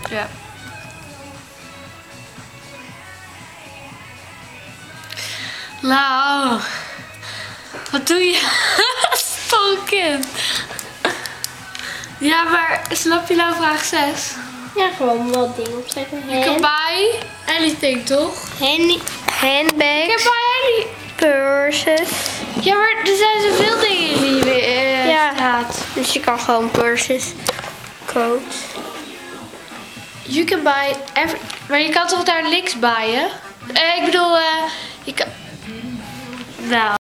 Ja. Nou, wat doe je? Stonken. Ja, maar snap je nou vraag 6? Ja, gewoon wat dingen opschrijven. You can buy anything, toch? Handbags. You can buy any... Purses. Ja, maar er zijn zoveel dingen die je staat. Dus je kan gewoon purses, coats. You can buy every... Maar je kan toch daar links buyen? Ik bedoel, je kan... Nou...